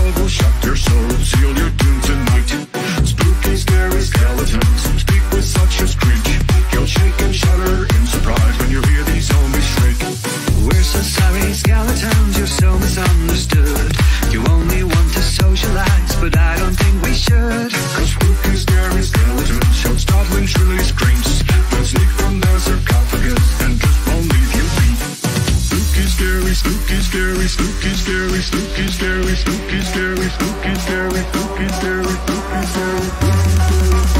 love will shock your soul, seal your doom tonight. Spooky, scary skeletons speak with such a screech. You'll shake and shudder in surprise when you hear these zombies shriek. We're so sorry, skeletons, you're so misunderstood. You only want to socialize, but I don't think we should. Cause spooky, scary skeletons shout startling, shrilly screams. They'll sneak from their sarcophagus and just won't leave you be. Spooky, scary, spooky, scary, spooky, scary, spooky, scary, spooky, scary, spooky, scary, spooky, scary, spooky, scary, spooky, scary.